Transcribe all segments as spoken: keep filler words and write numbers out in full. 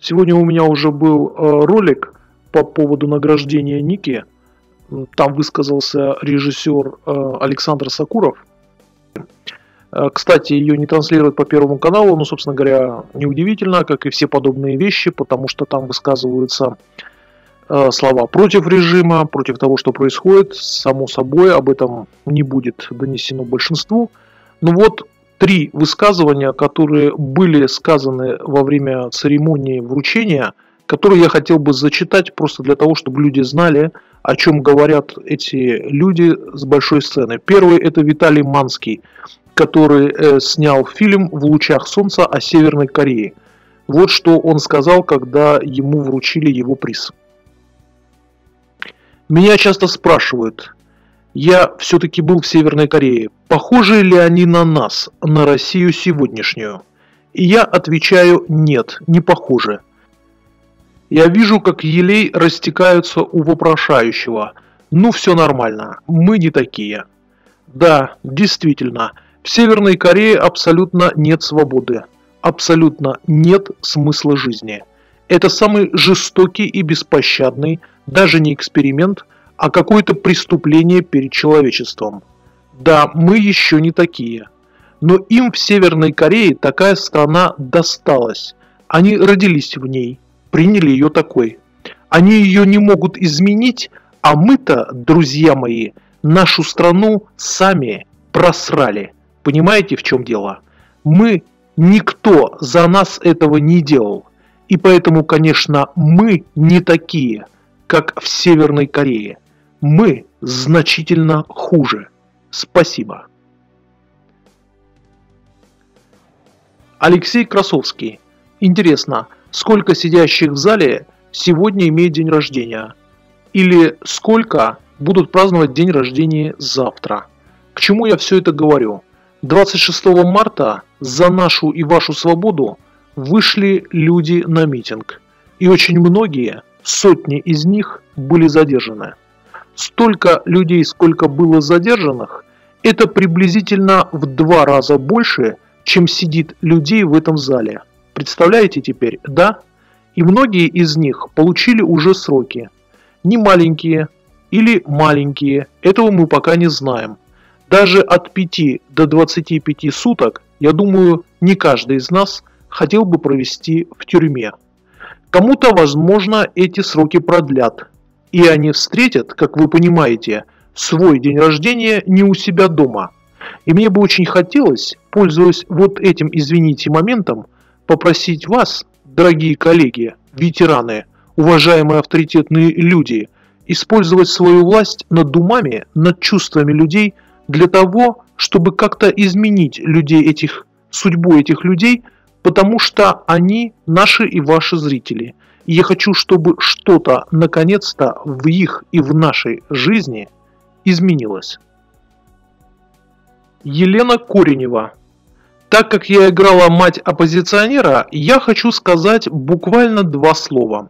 Сегодня у меня уже был э, ролик по поводу награждения Ники. Там высказался режиссер э, Александр Сакуров. Э, кстати, ее не транслируют по Первому каналу, но, собственно говоря, неудивительно, как и все подобные вещи, потому что там высказываются э, слова против режима, против того, что происходит. Само собой, об этом не будет донесено большинству. Но вот три высказывания, которые были сказаны во время церемонии вручения, которые я хотел бы зачитать просто для того, чтобы люди знали, о чем говорят эти люди с большой сцены. Первый — это Виталий Манский, который э, снял фильм «В лучах солнца» о Северной Корее. Вот что он сказал, когда ему вручили его приз. Меня часто спрашивают: я все-таки был в Северной Корее. Похожи ли они на нас, на Россию сегодняшнюю? И я отвечаю: нет, не похожи. Я вижу, как елей растекаются у вопрошающего. Ну, все нормально, мы не такие. Да, действительно, в Северной Корее абсолютно нет свободы. Абсолютно нет смысла жизни. Это самый жестокий и беспощадный, даже не эксперимент, а какое-то преступление перед человечеством. Да, мы еще не такие. Но им в Северной Корее такая страна досталась. Они родились в ней, приняли ее такой. Они ее не могут изменить, а мы-то, друзья мои, нашу страну сами просрали. Понимаете, в чем дело? Мы, никто за нас этого не делал. И поэтому, конечно, мы не такие, как в Северной Корее. Мы значительно хуже. Спасибо. Алексей Красовский. Интересно, сколько сидящих в зале сегодня имеет день рождения? Или сколько будут праздновать день рождения завтра? К чему я все это говорю? двадцать шестого марта за нашу и вашу свободу вышли люди на митинг. И очень многие, сотни из них, были задержаны. Столько людей, сколько было задержанных, это приблизительно в два раза больше, чем сидит людей в этом зале. Представляете теперь, да? И многие из них получили уже сроки. Не маленькие или маленькие, этого мы пока не знаем. Даже от пяти до двадцати пяти суток, я думаю, не каждый из нас хотел бы провести в тюрьме. Кому-то, возможно, эти сроки продлят. И они встретят, как вы понимаете, свой день рождения не у себя дома. И мне бы очень хотелось, пользуясь вот этим, извините, моментом, попросить вас, дорогие коллеги, ветераны, уважаемые авторитетные люди, использовать свою власть над умами, над чувствами людей для того, чтобы как-то изменить людей этих, судьбу этих людей, потому что они наши и ваши зрители. И я хочу, чтобы что-то, наконец-то, в их и в нашей жизни изменилось. Елена Коренева. Так как я играла мать оппозиционера, я хочу сказать буквально два слова.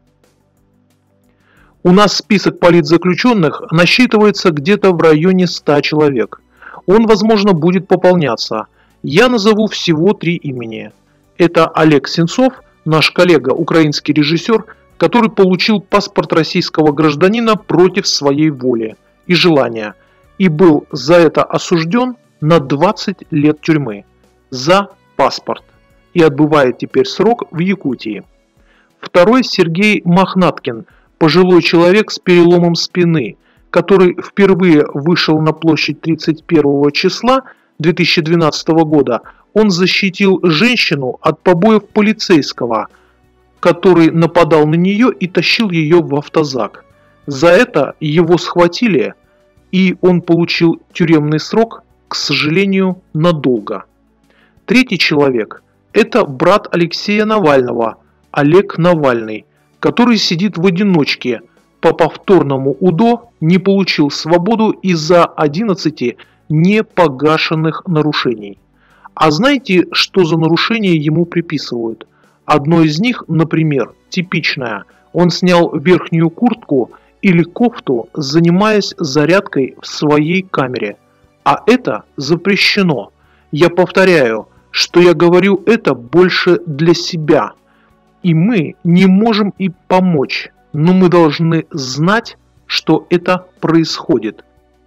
У нас список политзаключенных насчитывается где-то в районе ста человек. Он, возможно, будет пополняться. Я назову всего три имени. Это Олег Сенцов, наш коллега, украинский режиссер, который получил паспорт российского гражданина против своей воли и желания, и был за это осужден на двадцать лет тюрьмы. За паспорт. И отбывает теперь срок в Якутии. Второй — Сергей Мохнаткин, пожилой человек с переломом спины, который впервые вышел на площадь тридцать первого числа две тысячи двенадцатого года. Он защитил женщину от побоев полицейского, который нападал на нее и тащил ее в автозак. За это его схватили, и он получил тюремный срок, к сожалению, надолго. Третий человек – это брат Алексея Навального, Олег Навальный, который сидит в одиночке, по повторному УДО не получил свободу из-за одиннадцати непогашенных нарушений. А знаете, что за нарушения ему приписывают? Одно из них, например, типичное. Он снял верхнюю куртку или кофту, занимаясь зарядкой в своей камере. А это запрещено. Я повторяю, что я говорю это больше для себя. И мы не можем им помочь, но мы должны знать, что это происходит.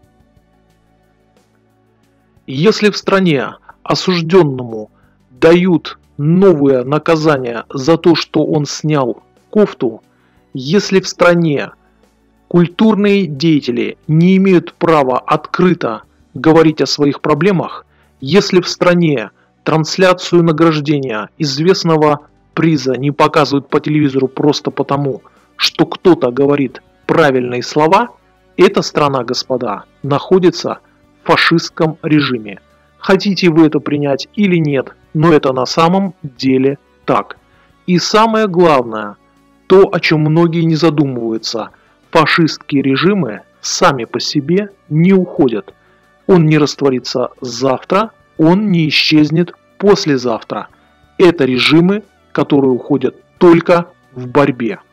Если в стране осужденному дают новое наказание за то, что он снял кофту, если в стране культурные деятели не имеют права открыто говорить о своих проблемах, если в стране трансляцию награждения известного приза не показывают по телевизору просто потому, что кто-то говорит правильные слова, эта страна, господа, находится в фашистском режиме. Хотите вы это принять или нет, но это на самом деле так. И самое главное, то, о чем многие не задумываются, фашистские режимы сами по себе не уходят. Он не растворится завтра, он не исчезнет послезавтра. Это режимы, которые уходят только в борьбе.